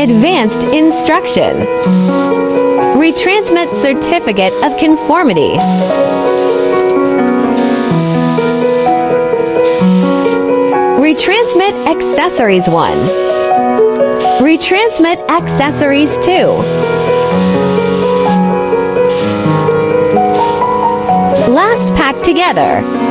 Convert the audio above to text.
Advanced instruction. Retransmit certificate of conformity. Retransmit accessories 1. Retransmit accessories 2. Last pack together.